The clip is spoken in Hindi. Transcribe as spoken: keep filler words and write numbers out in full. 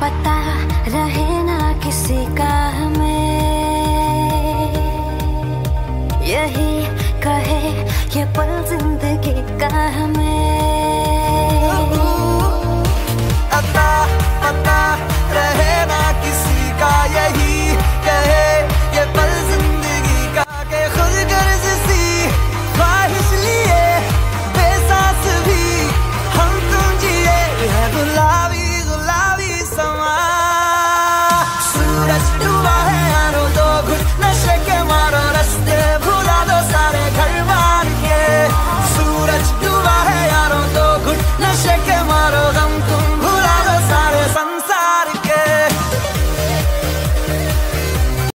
पता रहे ना किसी का हमें, यही कहे ये पल जिंदगी का हमें।